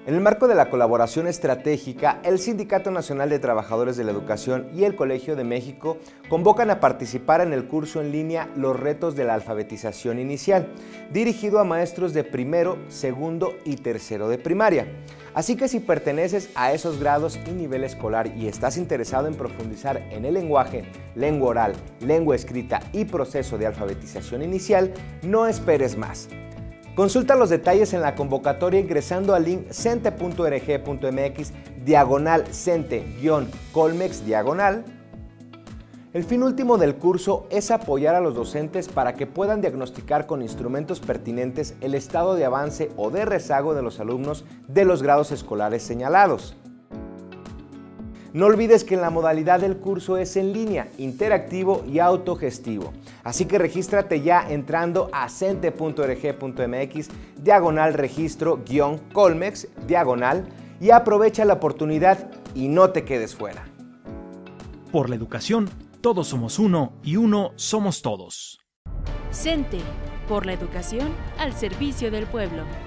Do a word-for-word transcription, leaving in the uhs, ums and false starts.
En el marco de la colaboración estratégica, el Sindicato Nacional de Trabajadores de la Educación y el Colegio de México convocan a participar en el curso en línea Los retos de la alfabetización inicial, dirigido a maestros de primero, segundo y tercero de primaria. Así que si perteneces a esos grados y nivel escolar y estás interesado en profundizar en el lenguaje, lengua oral, lengua escrita y proceso de alfabetización inicial, no esperes más. Consulta los detalles en la convocatoria ingresando al link cente punto org punto mx diagonal cente-colmex diagonal. El fin último del curso es apoyar a los docentes para que puedan diagnosticar con instrumentos pertinentes el estado de avance o de rezago de los alumnos de los grados escolares señalados. No olvides que la modalidad del curso es en línea, interactivo y autogestivo. Así que regístrate ya entrando a cente punto org punto mx diagonal registro guión colmex diagonal y aprovecha la oportunidad y no te quedes fuera. Por la educación, todos somos uno y uno somos todos. Cente, por la educación al servicio del pueblo.